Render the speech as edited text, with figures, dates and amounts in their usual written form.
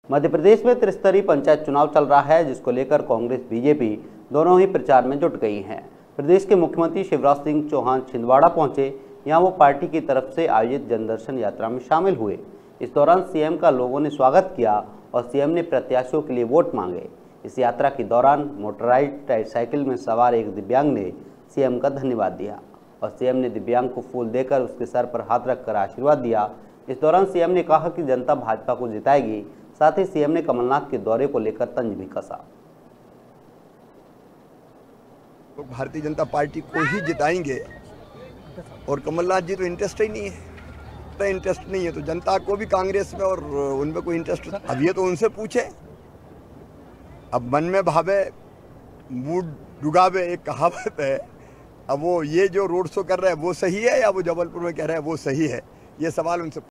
मध्य प्रदेश में त्रिस्तरीय पंचायत चुनाव चल रहा है, जिसको लेकर कांग्रेस बीजेपी दोनों ही प्रचार में जुट गई हैं। प्रदेश के मुख्यमंत्री शिवराज सिंह चौहान छिंदवाड़ा पहुंचे। यहां वो पार्टी की तरफ से आयोजित जनदर्शन यात्रा में शामिल हुए। इस दौरान सीएम का लोगों ने स्वागत किया और सीएम ने प्रत्याशियों के लिए वोट मांगे। इस यात्रा के दौरान मोटराइज्ड ट्राइसाइकिल में सवार एक दिव्यांग ने सीएम का धन्यवाद दिया और सीएम ने दिव्यांग को फूल देकर उसके सर पर हाथ रखकर आशीर्वाद दिया। इस दौरान सीएम ने कहा कि जनता भाजपा को जिताएगी। साथ ही सीएम ने कमलनाथ के दौरे को लेकर तंज भी कसा। तो भारतीय जनता पार्टी को ही जिताएंगे और कमलनाथ जी तो इंटरेस्ट ही नहीं है, तो जनता को भी कांग्रेस में और उनमें कोई इंटरेस्ट। अब ये तो उनसे पूछे। अब मन में भावे मूड डुगावे, एक कहावत है। अब वो ये जो रोड शो कर रहे हैं वो सही है या वो जबलपुर में कह रहे हैं वो सही है, ये सवाल उनसे